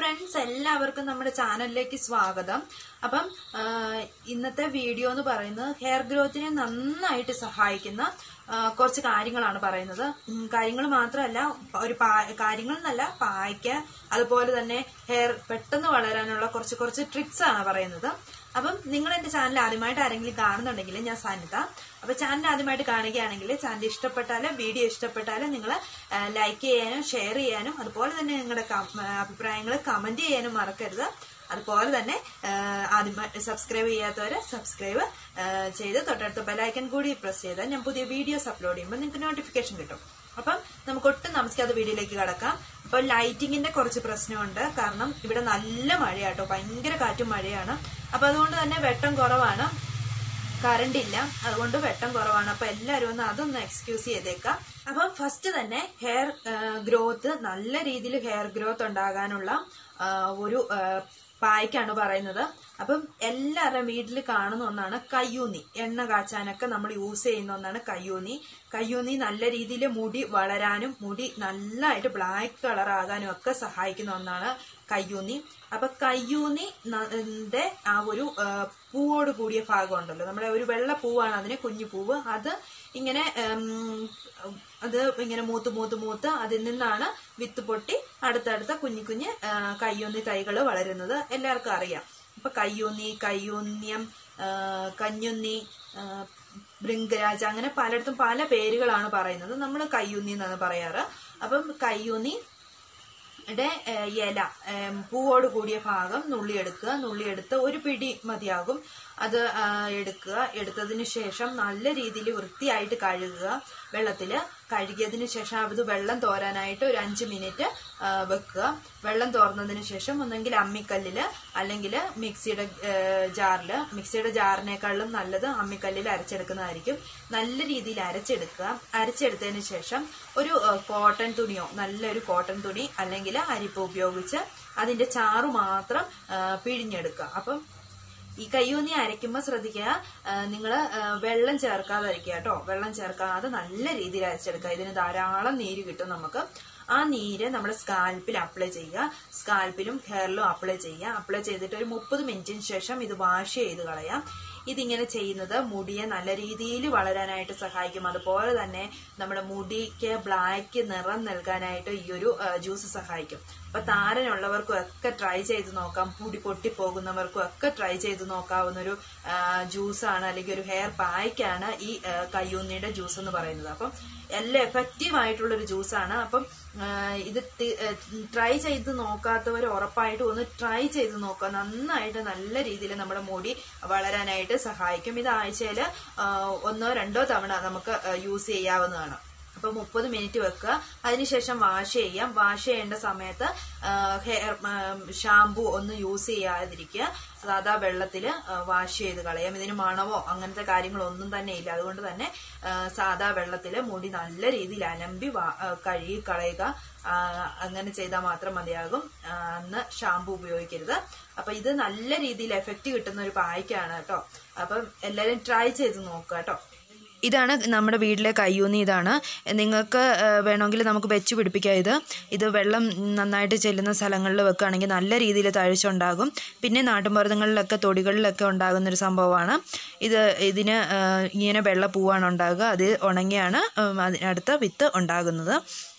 Friends, എല്ലാവർക്കും നമ്മുടെ ചാനലിലേക്ക് സ്വാഗതം. അപ്പം ഇന്നത്തെ വീഡിയോ എന്ന് പറയുന്നത് ഹെയർ ഗ്രോത്തിനെ നന്നായിട്ട് സഹായിക്കുന്ന കുറച്ച് കാര്യങ്ങളാണ് പറയുന്നത്. കാര്യങ്ങൾ മാത്രമല്ല, കാര്യങ്ങൾ എന്നല്ല, പായ്ക്ക അതുപോലെ തന്നെ ഹെയർ പെട്ടെന്ന് വളരാനുള്ള കുറച്ച് ട്രിക്സ് ആണ് പറയുന്നത്. അപ്പം നിങ്ങൾ എന്റെ ചാനൽ ആദ്യമായിട്ട് ആരെങ്കിലും കാണുന്നുണ്ടെങ്കിൽ ഞാൻ സനിത. അപ്പൊ ചാനൽ ആദ്യമായിട്ട് കാണുകയാണെങ്കിൽ ചാനൽ ഇഷ്ടപ്പെട്ടാലും വീഡിയോ ഇഷ്ടപ്പെട്ടാലും നിങ്ങൾ ലൈക്ക് ചെയ്യാനും ഷെയർ ചെയ്യാനും അതുപോലെ തന്നെ നിങ്ങളുടെ അഭിപ്രായങ്ങൾ കമന്റ് ചെയ്യാനും മറക്കരുത്. അതുപോലെ തന്നെ ആദ്യമായി സബ്സ്ക്രൈബ് ചെയ്യാത്തവര് സബ്സ്ക്രൈബ് ചെയ്ത് തൊട്ടടുത്ത ബെലൈക്കൺ കൂടി പ്രസ് ചെയ്താൽ ഞാൻ പുതിയ വീഡിയോസ് അപ്ലോഡ് ചെയ്യുമ്പോൾ നിങ്ങൾക്ക് നോട്ടിഫിക്കേഷൻ കിട്ടും. അപ്പം നമുക്ക് ഒട്ടും താമസിക്കാതെ വീഡിയോയിലേക്ക് കടക്കാം. അപ്പൊ ലൈറ്റിങ്ങിന്റെ കുറച്ച് പ്രശ്നമുണ്ട്. കാരണം ഇവിടെ നല്ല മഴയാട്ടോ, ഭയങ്കര കാറ്റും മഴയാണ്. അപ്പൊ അതുകൊണ്ട് തന്നെ വെട്ടം കുറവാണ്, കറണ്ട് ഇല്ല, അതുകൊണ്ട് വെട്ടം കുറവാണ്. അപ്പൊ എല്ലാവരും അതൊന്ന് എക്സ്ക്യൂസ് ചെയ്തേക്കാം. അപ്പം ഫസ്റ്റ് തന്നെ ഹെയർ ഗ്രോത്ത്, നല്ല രീതിയിൽ ഹെയർ ഗ്രോത്ത് ഉണ്ടാകാനുള്ള ഒരു പായ്ക്കാണ് പറയുന്നത്. അപ്പം എല്ലാവരുടെയും വീട്ടിൽ കാണുന്ന ഒന്നാണ് കയ്യൂന്നി. എണ്ണ കാച്ചാനൊക്കെ നമ്മൾ യൂസ് ചെയ്യുന്ന ഒന്നാണ് കയ്യൂന്നി. കയ്യൂന്നി നല്ല രീതിയിൽ മുടി വളരാനും മുടി നല്ലതായിട്ട് ബ്ലാക്ക് കളർ ആകാനും ഒക്കെ സഹായിക്കുന്ന ഒന്നാണ് കയ്യൂന്നി. അപ്പൊ കയ്യൂന്നിന്റെ ആ ഒരു പൂവോട് കൂടിയ ഭാഗം ഉണ്ടല്ലോ, നമ്മുടെ ഒരു വെള്ള പൂവാണ് അതിന്, കുഞ്ഞു പൂവ്. അത് ഇങ്ങനെ മൂത്ത് അതിൽ നിന്നാണ് വിത്ത് പൊട്ടി അടുത്തടുത്ത കുഞ്ഞു കയ്യൂന്നി തൈകൾ വളരുന്നത്. എല്ലാവർക്കും അറിയാം. അപ്പൊ കയ്യൂന്നി, കയ്യൂന്യം, കഞ്ഞുന്നി, ഭൃംഗരാജ, അങ്ങനെ പലയിടത്തും പല പേരുകളാണ് പറയുന്നത്. നമ്മൾ കയ്യൂന്നി എന്നാണ് പറയാറ്. അപ്പം കയ്യൂന്നിയുടെ ഇല, പൂവോട് കൂടിയ ഭാഗം നുള്ളിയെടുത്ത് ഒരു പിടി മതിയാകും. അത് എടുത്തതിന് ശേഷം നല്ല രീതിയിൽ വൃത്തിയായിട്ട് കഴുകുക. വെള്ളത്തില് കഴുകിയതിന് ശേഷം അത് വെള്ളം തോരാനായിട്ട് ഒരു 5 മിനിറ്റ് വെക്കുക. വെള്ളം തോർന്നതിന് ശേഷം ഒന്നെങ്കിൽ അമ്മിക്കല്ലില് അല്ലെങ്കിൽ മിക്സിയുടെ ജാറിനേക്കാളും നല്ലത് അമ്മിക്കല്ലിൽ അരച്ചെടുക്കുന്നതായിരിക്കും. നല്ല രീതിയിൽ അരച്ചെടുത്തതിന് ശേഷം ഒരു കോട്ടൺ തുണിയോ, നല്ലൊരു കോട്ടൺ തുണി അല്ലെങ്കിൽ അരിപ്പ ഉപയോഗിച്ച് അതിന്റെ ചാറു മാത്രം പിഴിഞ്ഞെടുക്കുക. അപ്പം ഈ കയ്യൂന്നി അരയ്ക്കുമ്പോൾ ശ്രദ്ധിക്കുക, നിങ്ങള് വെള്ളം ചേർക്കാതിരിക്കുക കേട്ടോ. വെള്ളം ചേർക്കാതെ നല്ല രീതിയിൽ അരച്ചെടുക്കുക. ഇതിന് ധാരാളം നീര് കിട്ടും നമുക്ക്. ആ നീര് നമ്മുടെ സ്കാൽപ്പിൽ അപ്ലൈ ചെയ്യുക. സ്കാൽപ്പിലും ഹെയറിലും അപ്ലൈ ചെയ്യുക. അപ്ലൈ ചെയ്തിട്ട് ഒരു 30 മിനിറ്റിന് ശേഷം ഇത് വാഷ് ചെയ്ത് കളയാം. ഇതിങ്ങനെ ചെയ്യുന്നത് മുടിയെ നല്ല രീതിയിൽ വളരാനായിട്ട് സഹായിക്കും. അതുപോലെ തന്നെ നമ്മുടെ മുടിക്ക് ബ്ലാക്ക് നിറം നൽകാനായിട്ട് ഈ ഒരു ജ്യൂസ് സഹായിക്കും. അപ്പൊ താരനുള്ളവർക്കും ഒക്കെ ട്രൈ ചെയ്ത് നോക്കാം. മുടി പൊട്ടിപ്പോകുന്നവർക്കും ഒക്കെ ട്രൈ ചെയ്ത് നോക്കാവുന്ന ഒരു ജ്യൂസാണ്, അല്ലെങ്കിൽ ഒരു ഹെയർ പായ്ക്കാണ് ഈ കയ്യൂന്നിയുടെ ജ്യൂസ് എന്ന് പറയുന്നത്. അപ്പം എല്ലാം എഫക്റ്റീവ് ആയിട്ടുള്ള ഒരു ജ്യൂസാണ്. അപ്പം ഇത് ട്രൈ ചെയ്ത് നോക്കാത്തവർ ഉറപ്പായിട്ടും ഒന്ന് ട്രൈ ചെയ്ത് നോക്കുക. നന്നായിട്ട് നല്ല രീതിയിൽ നമ്മുടെ മുടി വളരാനായിട്ട് സഹായിക്കും. ഇത് ആഴ്ചയിൽ 1-2 തവണ നമുക്ക് യൂസ് ചെയ്യാവുന്നതാണ്. അപ്പൊ 30 മിനിറ്റ് വെക്കുക. അതിനുശേഷം വാഷ് ചെയ്യാം. വാഷ് ചെയ്യേണ്ട സമയത്ത് ഹെയർ ഷാംപൂ ഒന്നും യൂസ് ചെയ്യാതിരിക്കുക. സാധാ വെള്ളത്തില് വാഷ് ചെയ്ത് കളയാം. ഇതിന് മണമോ അങ്ങനത്തെ കാര്യങ്ങളൊന്നും തന്നെ ഇല്ല. അതുകൊണ്ട് തന്നെ സാധാ വെള്ളത്തില് മുടി നല്ല രീതിയിൽ അലമ്പി കഴുകി കളയുക. അങ്ങനെ ചെയ്താൽ മാത്രം മതിയാകും. അന്ന് ഷാംപൂ ഉപയോഗിക്കരുത്. അപ്പൊ ഇത് നല്ല രീതിയിൽ എഫക്റ്റ് കിട്ടുന്ന ഒരു പായ്ക്കാണ് കേട്ടോ. അപ്പം എല്ലാവരും ട്രൈ ചെയ്ത് നോക്കുക കേട്ടോ. ഇതാണ് നമ്മുടെ വീട്ടിലെ കയ്യൂന്നി. ഇതാണ്. നിങ്ങൾക്ക് വേണമെങ്കിൽ നമുക്ക് വെച്ച് പിടിപ്പിക്കാം. ഇത് വെള്ളം നന്നായിട്ട് ചെല്ലുന്ന സ്ഥലങ്ങളിൽ വെക്കുകയാണെങ്കിൽ നല്ല രീതിയിൽ തഴച്ചുണ്ടാകും. പിന്നെ നാട്ടുമരുന്നുകളിലൊക്കെ തൊടികളിലൊക്കെ ഉണ്ടാകുന്നൊരു സംഭവമാണ്. ഇതിന് ഇങ്ങനെ വെള്ള പൂവാണ് ഉണ്ടാകുക. അത് ഉണങ്ങിയാണ് അതിനടുത്ത വിത്ത് ഉണ്ടാകുന്നത്.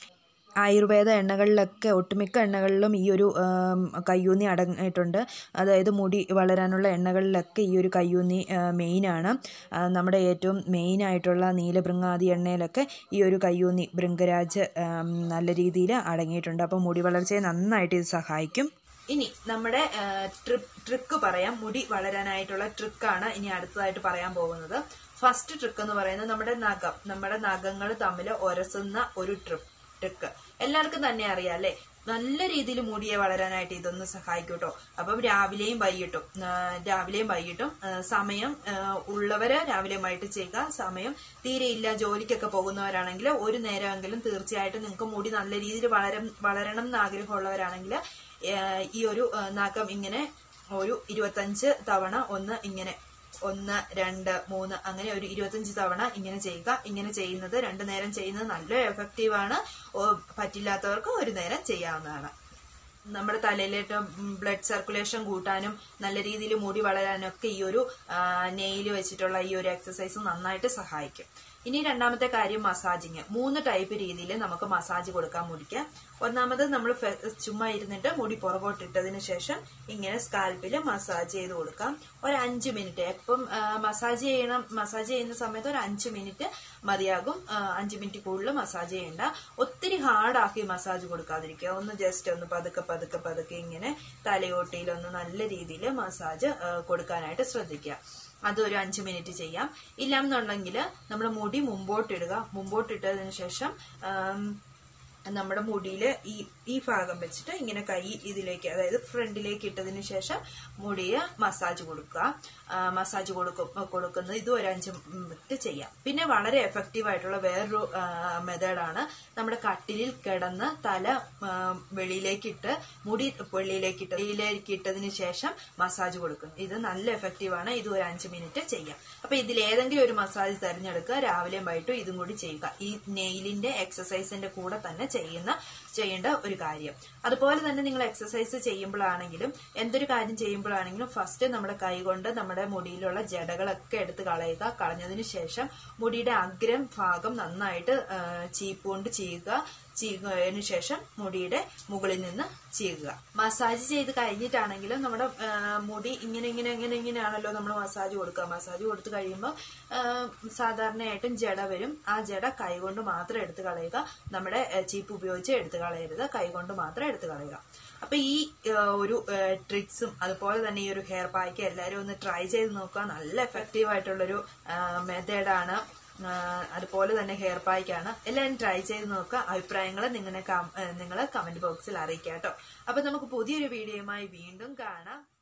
ആയുർവേദ എണ്ണകളിലൊക്കെ, ഒട്ടുമിക്ക എണ്ണകളിലും ഈ ഒരു കയ്യൂന്നി അടങ്ങിയിട്ടുണ്ട്. അതായത് മുടി വളരാനുള്ള എണ്ണകളിലൊക്കെ ഈ ഒരു കയ്യൂന്നി മെയിനാണ്. നമ്മുടെ ഏറ്റവും മെയിനായിട്ടുള്ള നീലഭൃംഗാദി എണ്ണയിലൊക്കെ ഈ ഒരു കയ്യൂന്നി, ഭൃംഗരാജ് നല്ല രീതിയിൽ അടങ്ങിയിട്ടുണ്ട്. അപ്പോൾ മുടി വളർച്ചയെ നന്നായിട്ട് ഇത് സഹായിക്കും. ഇനി നമ്മുടെ ട്രിക്ക് പറയാം. മുടി വളരാനായിട്ടുള്ള ട്രിക്കാണ് ഇനി അടുത്തതായിട്ട് പറയാൻ പോകുന്നത്. ഫസ്റ്റ് ട്രിക്ക് എന്ന് പറയുന്നത് നമ്മുടെ നഖങ്ങൾ തമ്മിൽ ഉരസുന്ന ഒരു ട്രിക്ക്. എല്ലാവർക്കും തന്നെ അറിയാം അല്ലെ. നല്ല രീതിയിൽ മുടിയെ വളരാനായിട്ട് ഇതൊന്ന് സഹായിക്കും കേട്ടോ. അപ്പം രാവിലെയും വൈകിട്ടും സമയം ഉള്ളവര് രാവിലെയും വൈകിട്ട് ചെയ്യുക. സമയം തീരെയില്ല, ജോലിക്കൊക്കെ പോകുന്നവരാണെങ്കിൽ ഒരു നേരമെങ്കിലും തീർച്ചയായിട്ടും നിങ്ങൾക്ക് മുടി നല്ല രീതിയിൽ വളരണം എന്ന് ആഗ്രഹമുള്ളവരാണെങ്കിൽ ഈ ഒരു നഖം ഇങ്ങനെ ഒരു 25 തവണ ഇങ്ങനെ 1, 2, 3 അങ്ങനെ ഒരു 25 തവണ ഇങ്ങനെ ചെയ്യുക. ഇങ്ങനെ ചെയ്യുന്നത് 2 നേരം ചെയ്യുന്നത് നല്ല എഫക്റ്റീവാണ്. പറ്റില്ലാത്തവർക്ക് ഒരു നേരം ചെയ്യാവുന്നതാണ്. നമ്മുടെ തലയിലേറ്റ് ബ്ലഡ് സർക്കുലേഷൻ കൂട്ടാനും നല്ല രീതിയിൽ മുടി വളരാനും ഒക്കെ ഈ ഒരു നെയിൽ വെച്ചിട്ടുള്ള ഈ ഒരു എക്സസൈസ് നന്നായിട്ട് സഹായിക്കും. ഇനി രണ്ടാമത്തെ കാര്യം മസാജിങ്. 3 ടൈപ്പ് രീതിയിൽ നമുക്ക് മസാജ് കൊടുക്കാൻ മുടിക്ക്. ഒന്നാമത് നമ്മൾ ചുമ്മാ ഇരുന്നിട്ട് മുടി പുറകോട്ടിട്ടതിന് ശേഷം ഇങ്ങനെ സ്കാൽപ്പിൽ മസാജ് ചെയ്ത് കൊടുക്കാം. ഒരു 5 മിനിറ്റ്. എപ്പം മസാജ് ചെയ്യുന്ന സമയത്ത് ഒരു 5 മിനിറ്റ് മതിയാകും. 5 മിനിറ്റ് കൂടുതൽ മസാജ് ചെയ്യണ്ട. ഒത്തിരി ഹാർഡാക്കി മസാജ് കൊടുക്കാതിരിക്കുക. ഒന്ന് ജസ്റ്റ് ഒന്ന് പതുക്കെ പതുക്കെ പതുക്കെ ഇങ്ങനെ തലയോട്ടിയിലൊന്ന് നല്ല രീതിയിൽ മസാജ് കൊടുക്കാനായിട്ട് ശ്രദ്ധിക്കുക. അതൊരു 5 മിനിറ്റ് ചെയ്യാം. ഇല്ലാന്നുണ്ടെങ്കിൽ നമ്മുടെ മുടി മുമ്പോട്ടിട്ടതിന് ശേഷം നമ്മുടെ മുടിയിൽ ഈ ഭാഗം വെച്ചിട്ട് ഇങ്ങനെ കൈ ഇതിലേക്ക്, അതായത് ഫ്രണ്ടിലേക്ക് ഇട്ടതിന് ശേഷം മുടിയെ മസാജ് കൊടുക്കുക. മസാജ് കൊടുക്കുന്നത് ഇത് ഒരു 5 മിനിറ്റ് ചെയ്യാം. പിന്നെ വളരെ എഫക്റ്റീവ് ആയിട്ടുള്ള വേറൊരു മെത്തേഡാണ് നമ്മുടെ കട്ടിലിൽ കിടന്ന് തല വെളിയിലേക്കിട്ട് മുടി വെളിയിലേക്കിട്ടതിന് ശേഷം മസാജ് കൊടുക്കുന്നത്. ഇത് നല്ല എഫക്റ്റീവാണ്. ഇത് ഒരു 5 മിനിറ്റ് ചെയ്യാം. അപ്പൊ ഇതിലേതെങ്കിലും ഒരു മസാജ് തിരഞ്ഞെടുക്കുക. രാവിലെയും വൈകിട്ടും ഇതും കൂടി ചെയ്യുക. ഈ നെയിലിന്റെ എക്സസൈസിന്റെ കൂടെ തന്നെ ചെയ്യേണ്ട ഒരു കാര്യം. അതുപോലെ തന്നെ നിങ്ങൾ എക്സസൈസ് ചെയ്യുമ്പോഴാണെങ്കിലും എന്തൊരു കാര്യം ചെയ്യുമ്പോഴാണെങ്കിലും ഫസ്റ്റ് നമ്മുടെ കൈ കൊണ്ട് നമ്മുടെ മുടിയിലുള്ള ജടകളൊക്കെ എടുത്ത് കളയുക. കളഞ്ഞതിന് ശേഷം മുടിയുടെ അഗ്രം ഭാഗം നന്നായിട്ട് ചീപ്പ് കൊണ്ട് ചെയ്യുന്നതിന് ശേഷം മുടിയുടെ മുകളിൽ നിന്ന് ചെയ്യുക. മസാജ് ചെയ്ത് കഴിഞ്ഞിട്ടാണെങ്കിലും നമ്മുടെ മുടി ഇങ്ങനെയാണല്ലോ നമ്മൾ മസാജ് കൊടുക്കുക. മസാജ് കൊടുത്തു കഴിയുമ്പോൾ സാധാരണയായിട്ടും ജട വരും. ആ ജട കൈകൊണ്ട് മാത്രം എടുത്ത് കളയുക. നമ്മുടെ ചീപ്പ് ഉപയോഗിച്ച് എടുത്ത് കളയരുത്. കൈകൊണ്ട് മാത്രം എടുത്ത് കളയുക. അപ്പൊ ഈ ഒരു ട്രിക്സും അതുപോലെ തന്നെ ഈ ഒരു ഹെയർ പായ്ക്ക് എല്ലാവരും ഒന്ന് ട്രൈ ചെയ്ത് നോക്കുക. നല്ല എഫക്റ്റീവ് ആയിട്ടുള്ളൊരു മെത്തേഡാണ്. അതുപോലെ തന്നെ ഹെയർ പായ്ക്കാണ്. എല്ലാവരും ട്രൈ ചെയ്ത് നോക്കുക. അഭിപ്രായങ്ങൾ നിങ്ങൾ കമന്റ് ബോക്സിൽ അറിയിക്കാം കേട്ടോ. അപ്പൊ നമുക്ക് പുതിയൊരു വീഡിയോയുമായി വീണ്ടും കാണാം.